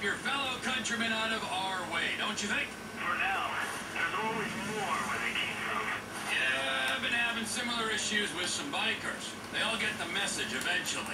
keep your fellow countrymen out of our way, don't you think? For now, there's always more where they came from. Yeah, I've been having similar issues with some bikers. They all get the message eventually.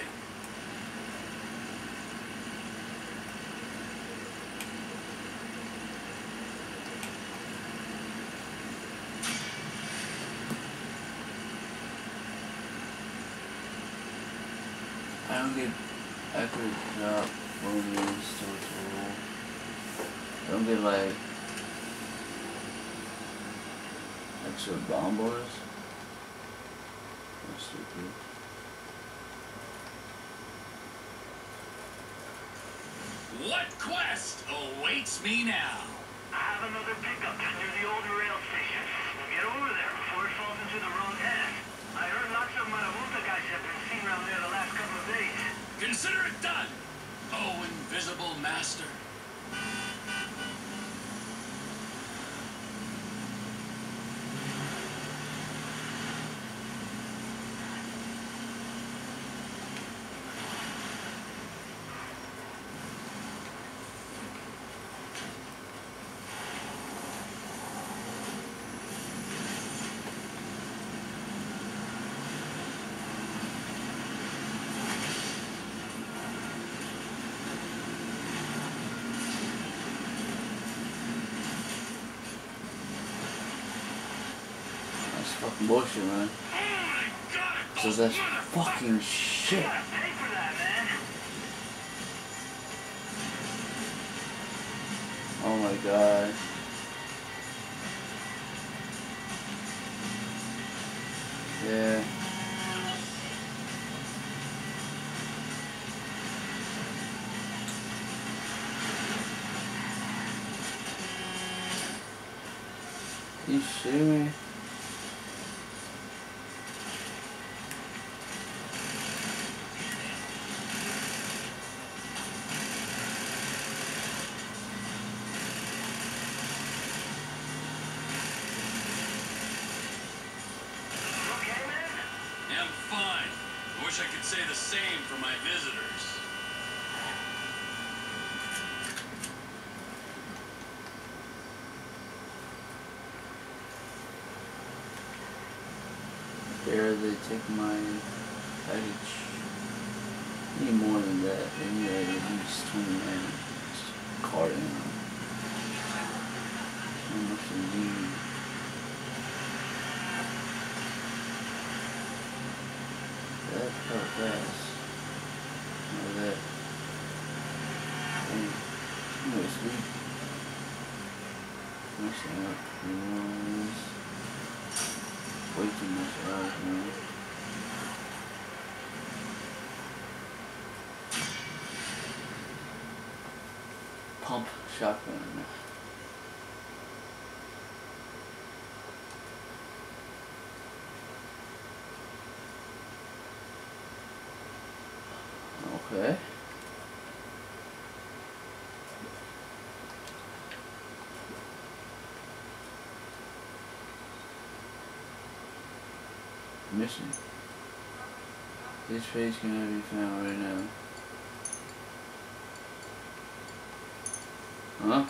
I could drop bonus total. I don't get like extra bombers. That's stupid. What quest awaits me now? I have another pickup near the old rail station. We'll get over there before it falls into the wrong hands. I heard lots of Marabunta guys have been seen around there the last couple of days. Consider it done, oh invisible master. Fucking bullshit, man. So that's fucking shit. Oh my god. Yeah. You shitting me? I could say the same for my visitors. There they take my package. Need more than that. They need at least 20 card in them. How much they need? That felt fast. Look at that. I'm gonna sleep. Messing up. You know this. Way too much out, man. Pump shotgun. Okay. Mission. This page cannot be found right now. Huh?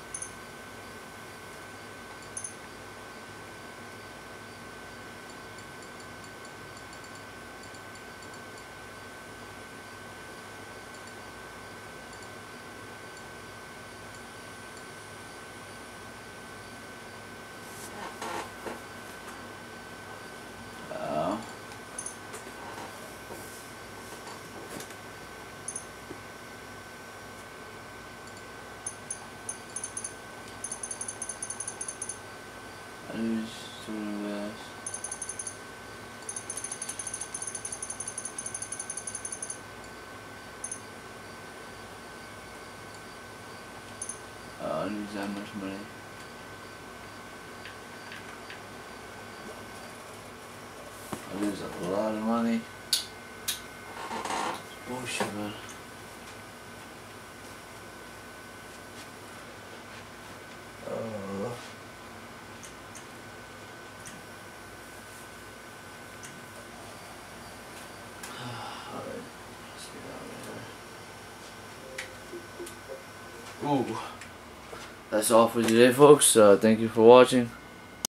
I just doing this. I lose that much money. I lose a lot of money. It's bullshit, man. Alright, let's get out of here. Ooh. That's all for today, folks. Thank you for watching.